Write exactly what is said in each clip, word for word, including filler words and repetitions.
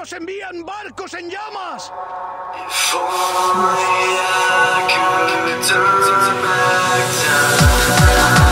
¡Nos envían barcos en llamas! If only I could turn back time.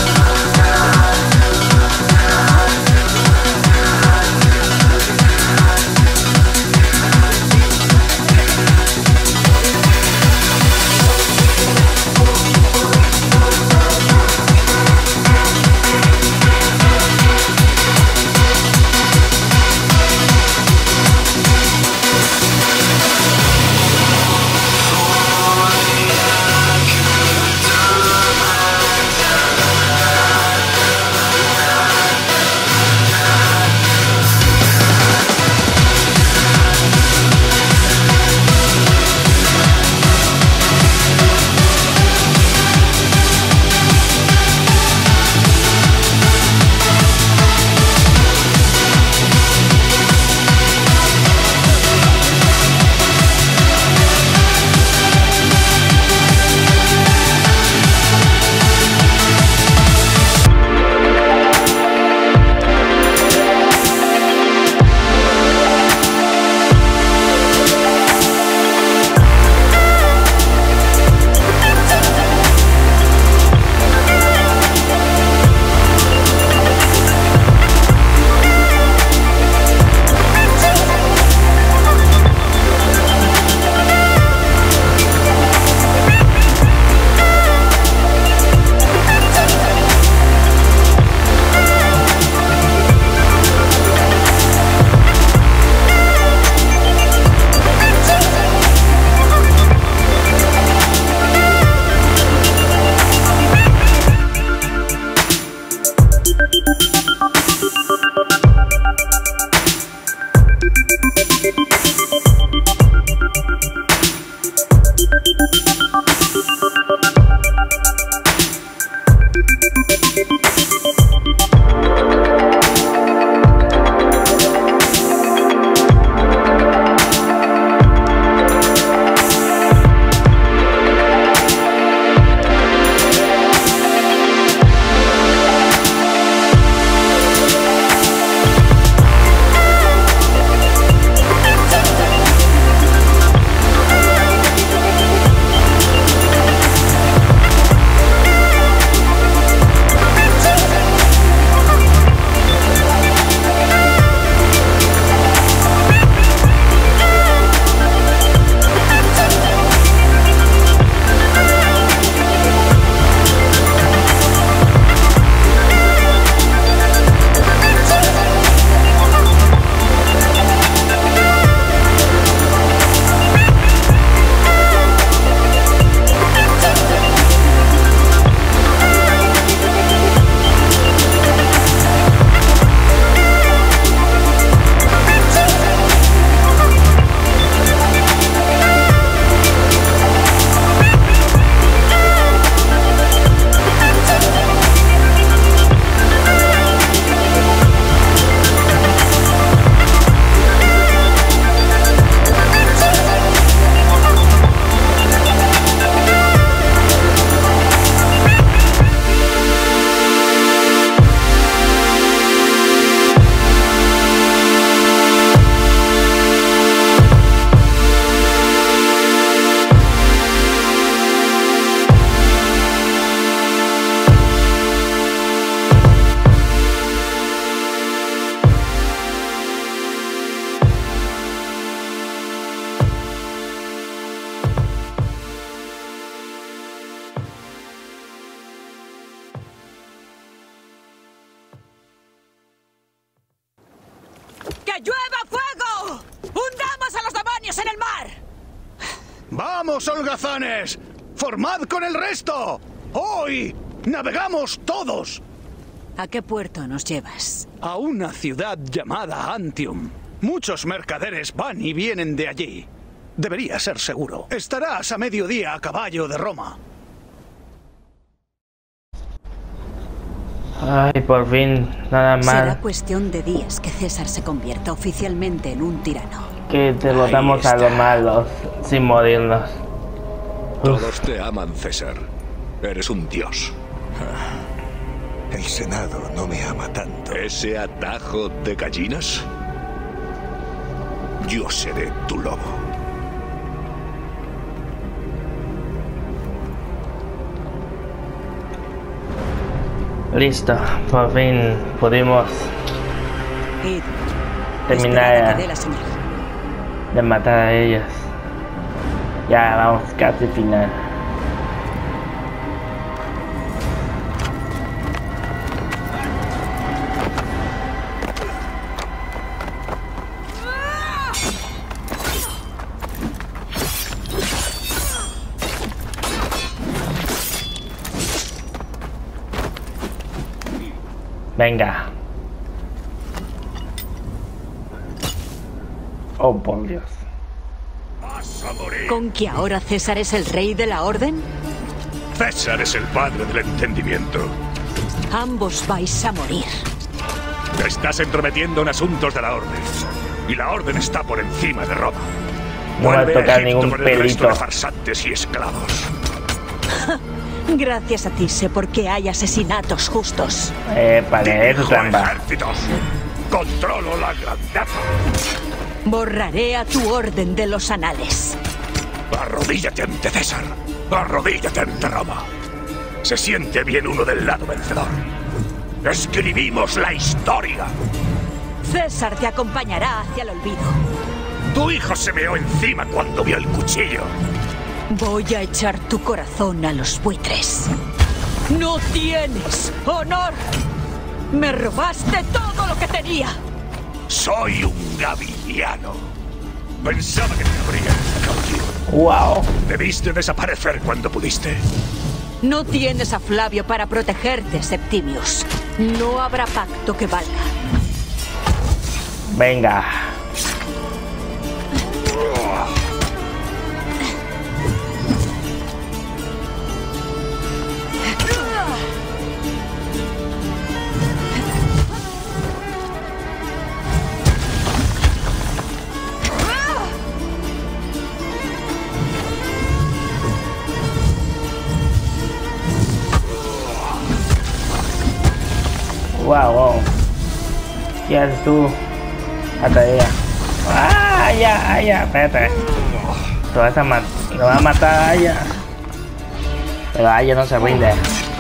¡Que llueva fuego! ¡Hundamos a los demonios en el mar! ¡Vamos, holgazanes! ¡Formad con el resto! ¡Hoy navegamos todos! ¿A qué puerto nos llevas? A una ciudad llamada Antium. Muchos mercaderes van y vienen de allí. Debería ser seguro. Estarás a mediodía a caballo de Roma. Ay, por fin, nada más. Será cuestión de días que César se convierta oficialmente en un tirano. Que derrotamos a los malos sin morirnos. Todos te aman, César. Eres un dios. El Senado no me ama tanto. ¿Ese atajo de gallinas? yo seré tu lobo. Listo, por fin pudimos Id, terminar espera a que dé la señal. de matar a ellos. Ya vamos casi final. Venga. Oh, por Dios. ¡Vas a morir! ¿Con que ahora César es el rey de la orden? César es el padre del entendimiento. Ambos vais a morir. Te estás entrometiendo en asuntos de la orden. Y la orden está por encima de Roma. No va a Vuelve tocar Egipto ningún con el resto pelito. de farsantes y esclavos. Gracias a ti sé por qué hay asesinatos justos. Eh, para eso Dirijo trampa. ejércitos. Controlo la grandeza. Borraré a tu orden de los anales. Arrodíllate ante César. Arrodíllate ante Roma. Se siente bien uno del lado vencedor. Escribimos la historia. César te acompañará hacia el olvido. Tu hijo se meó encima cuando vio el cuchillo. Voy a echar tu corazón a los buitres. ¡No tienes honor! ¡Me robaste todo lo que tenía! Soy un gavidiano. Pensaba que te habría caballero. Wow. Debiste desaparecer cuando pudiste. No tienes a Flavio para protegerte, Septimius. No habrá pacto que valga. Venga. Wow, wow. ¿Qué haces tú? Hasta ella. ¡Ah, ya, ya! Espérate. Lo vas a matar. Lo va a matar a ella. Pero Aya no se rinde.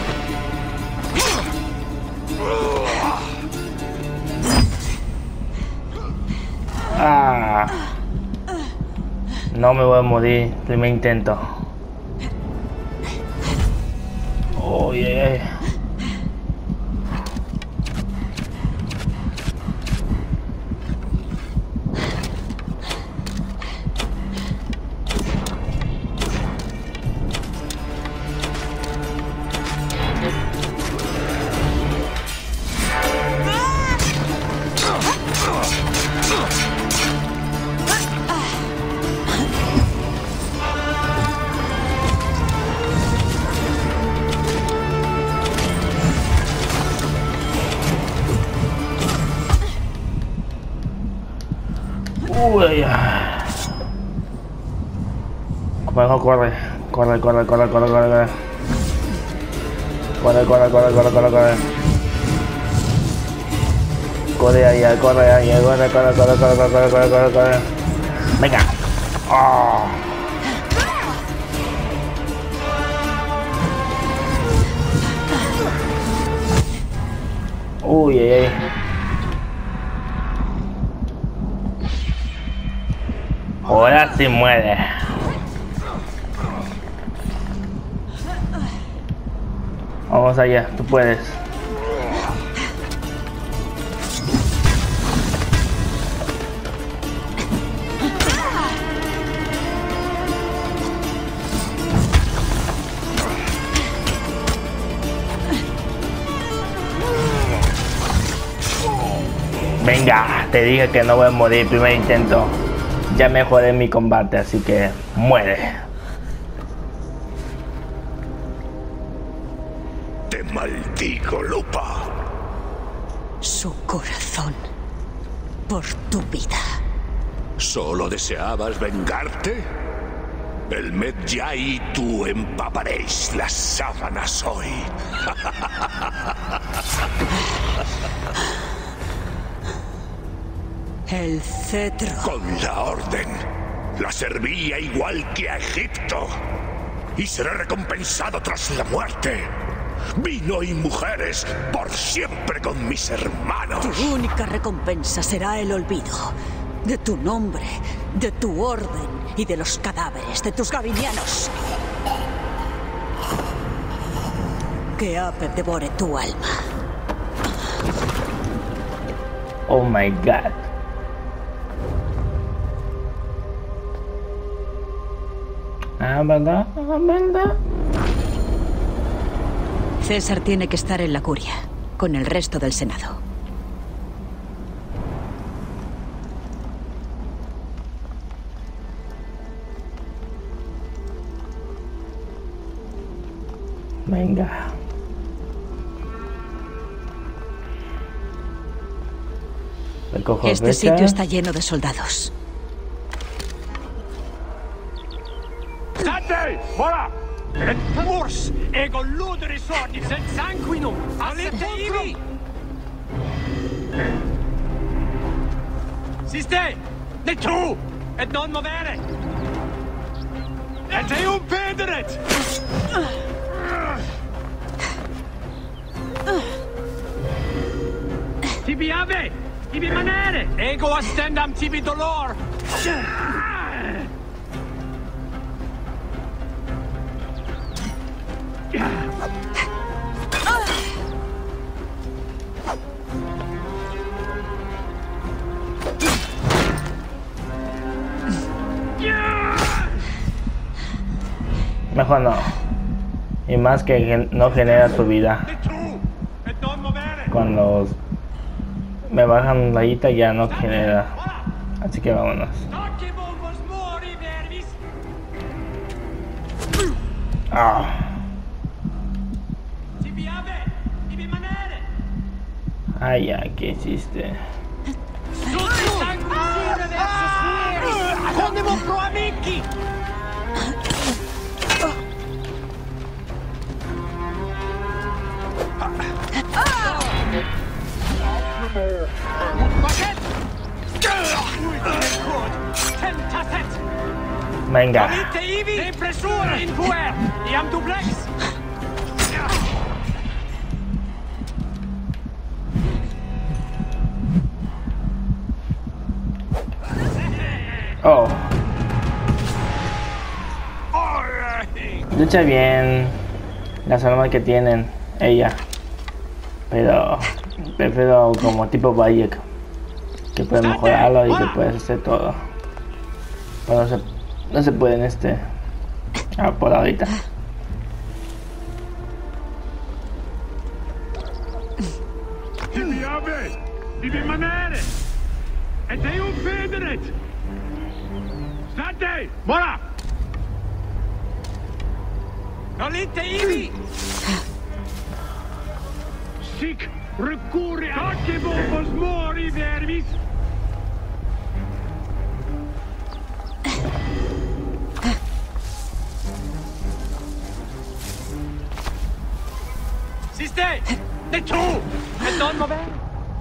Ah. No me voy a morir. Primer intento. Oh, yeah. Uy, mejor corre, corre, corre, corre, corre, corre, corre, corre, corre, corre, corre, corre, corre, corre ahí, corre ahí, corre, corre, corre, corre, corre, corre, corre, corre, venga, oh. Uy, ay, ay. Ahora sí muere. Vamos allá, tú puedes. Venga, te dije que no voy a morir primer intento. Ya mejoré mi combate, así que muere. Te maldigo, Lupa. Su corazón por tu vida. ¿Solo deseabas vengarte? El Medjay y tú empaparéis las sábanas hoy. El cetro. Con la orden. La servía igual que a Egipto. Y seré recompensado tras la muerte. Vino y mujeres por siempre con mis hermanos. Tu única recompensa será el olvido de tu nombre, de tu orden y de los cadáveres de tus gavinianos. Que Apep devore tu alma. Oh my god. Ah, ¿verdad? Ah, ¿verdad? César tiene que estar en la curia, con el resto del Senado. Venga. Recojo Este flechas. sitio está lleno de soldados. State! Voilà! Et force! Ego ludere sordi, sed sanguinum! Alite ivi! Siste! De tu! Et non movere! Et eum pederet! Tibi ave! Tibi manere! Ego astendam tibi dolor! Mejor no. Y más que gen- no genera tu vida. De tu! Et non movere! Cuando me bajan la guita ya no genera. Así que vámonos. Doce vos mori verbis! Ah. Tibi ave! Tibi manere! Ay, ya, ¿qué hiciste? Tutti sanguisire versus fueris! Condemo pro amici! Paquet! Tentatet! Venga. Alite ivi! Depressore in puer! Iam duplex! Oh. Lucha bien las armas que tienen ella. Pero prefiero como tipo Bayek, que puedes mejorarlo y que puedes hacer todo. Pero no se, no se puede en este. Ah, por ahorita. Tibi ave! Tibi manere! Et eum federet! State! Voilà! Alite ivi! Sic recurre doce vos mori verbis! Siste! De tu! Et non movere!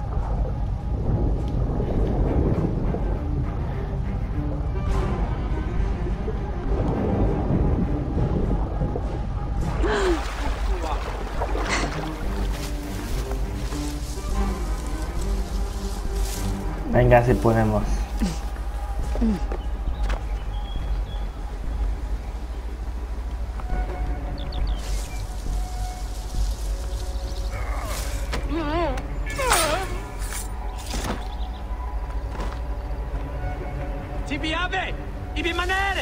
Venga, si podemos. Tibi ave! Ibi manere!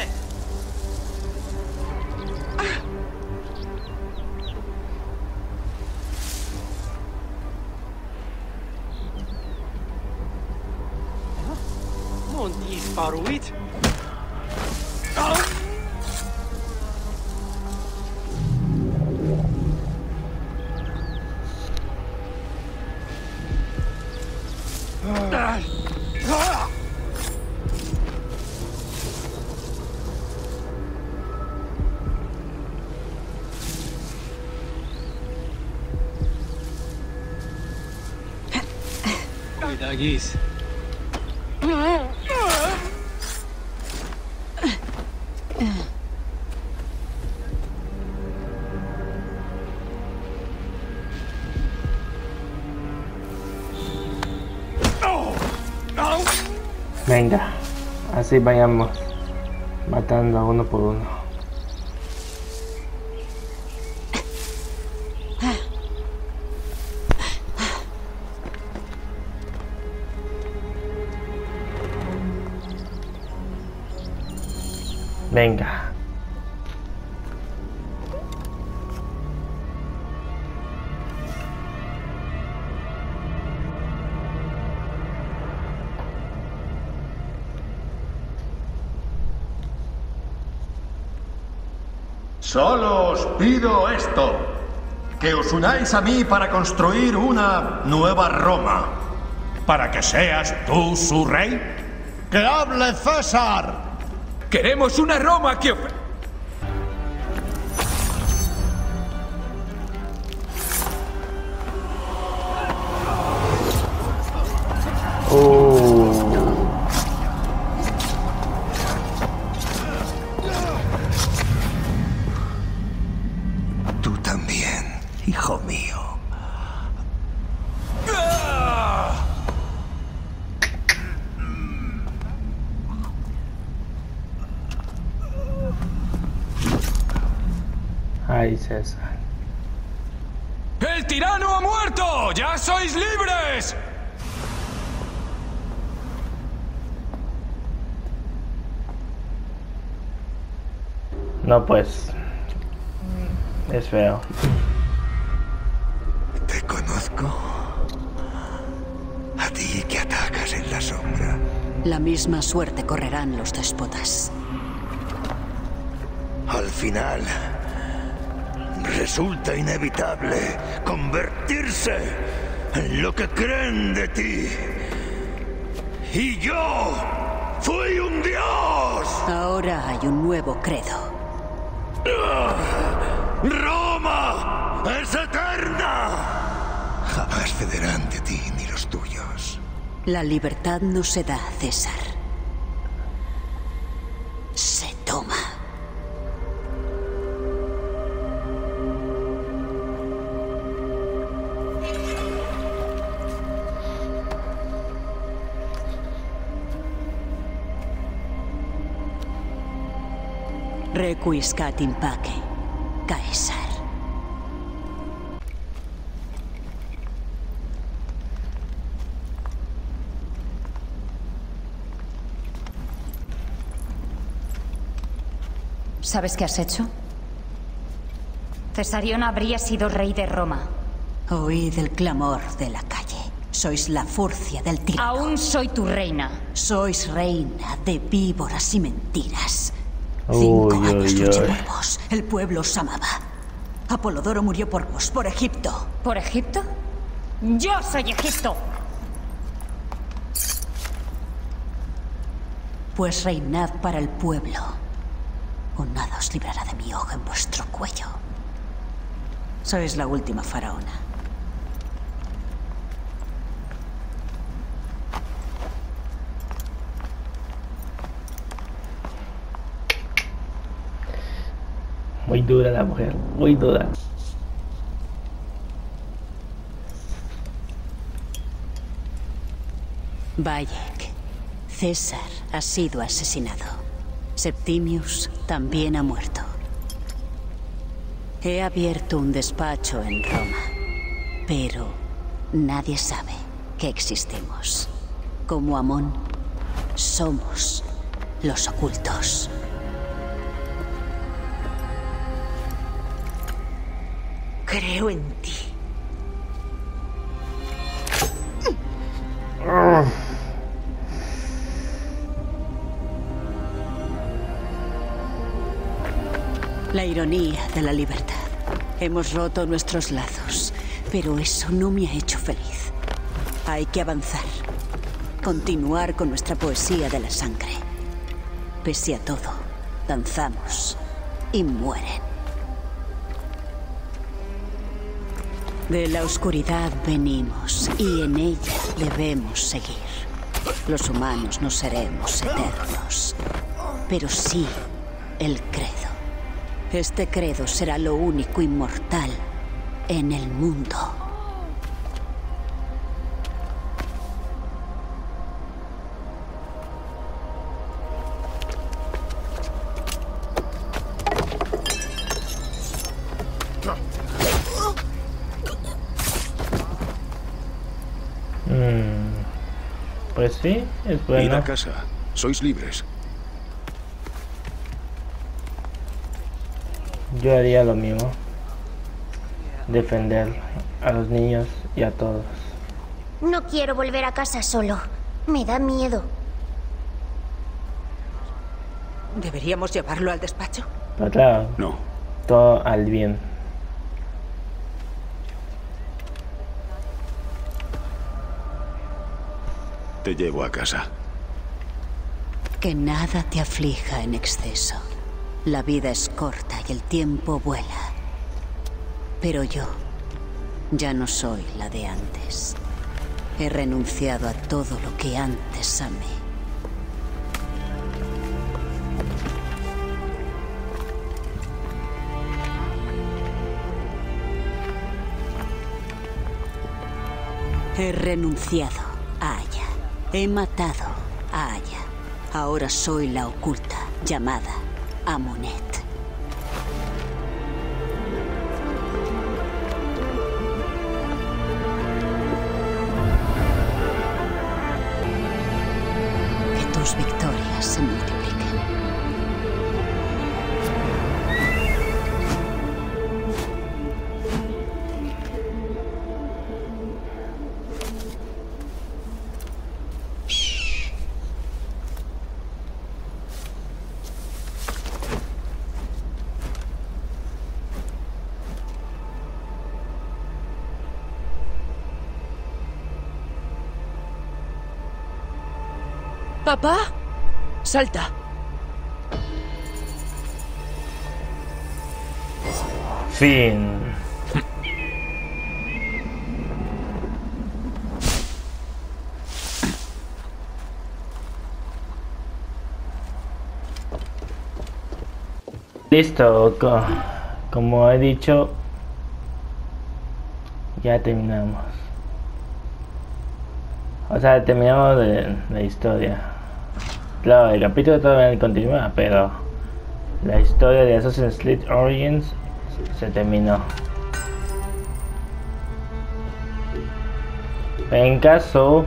Non disparuit! Cuidagis. Venga, así vayamos matando a uno por uno. Venga. Solo os pido esto, que os unáis a mí para construir una nueva Roma. ¿Para que seas tú su rey? ¡Que hable César! Queremos una Roma que... ofre- Oh. Tú también, hijo mío. Ay, César. ¡El tirano ha muerto! ¡Ya sois libres! No, pues. Es feo. Te conozco. A ti que atacas en la sombra. La misma suerte correrán los déspotas. Al final, resulta inevitable convertirse en lo que creen de ti. Y yo fui un dios. Ahora hay un nuevo credo. ¡Roma es eterna! Jamás cederán de ti ni los tuyos. La libertad no se da, César. Se toma. Requiescat in pace, Caesar. ¿Sabes qué has hecho? Cesarión habría sido rey de Roma. Oíd el clamor de la calle. Sois la furcia del tirano. Aún soy tu reina. Sois reina de víboras y mentiras. Cinco Uy, años uy, luché uy. por vos. El pueblo os amaba. Apolodoro murió por vos, por Egipto. ¿Por Egipto? ¡Yo soy Egipto! Pues reinad para el pueblo, o nada os librará de mi hoja en vuestro cuello. Sois la última faraona. Muy dura la mujer, muy dura. Bayek, César ha sido asesinado. Septimius también ha muerto. He abierto un despacho en Roma, pero nadie sabe que existimos. Como Amón, somos los ocultos. Creo en ti. La ironía de la libertad. Hemos roto nuestros lazos, pero eso no me ha hecho feliz. Hay que avanzar. Continuar con nuestra poesía de la sangre. Pese a todo, danzamos y mueren. De la oscuridad venimos y en ella debemos seguir. Los humanos no seremos eternos, pero sí el credo. Este credo será lo único inmortal en el mundo. Mm, pues sí, es bueno. Id a casa. Sois libres. Yo haría lo mismo. Defender a los niños y a todos. No quiero volver a casa solo. Me da miedo. ¿Deberíamos llevarlo al despacho? Pero claro, No. todo al bien. Te llevo a casa. Que nada te aflija en exceso. La vida es corta y el tiempo vuela. Pero yo ya no soy la de antes. He renunciado a todo lo que antes amé. He renunciado a Aya. He matado a Aya. Ahora soy la oculta, llamada Amunet. Que tus victorias se multipliquen. Papá, salta. Fin. Listo, co- como he dicho, ya terminamos. O sea, terminamos de la historia. Claro, el capítulo todavía continúa, pero la historia de Assassin's Creed Origins se terminó. En caso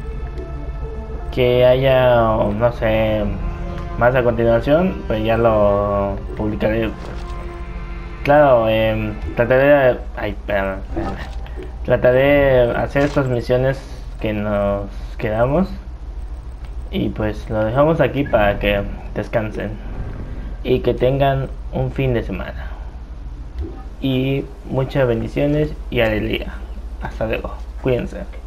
que haya, no sé, más a continuación, pues ya lo publicaré. Claro, eh, trataré de... Ay, perdón, perdón. Trataré de hacer estas misiones que nos quedamos. Y pues lo dejamos aquí para que descansen. Y que tengan un fin de semana. Y muchas bendiciones y alegría. Hasta luego. Cuídense.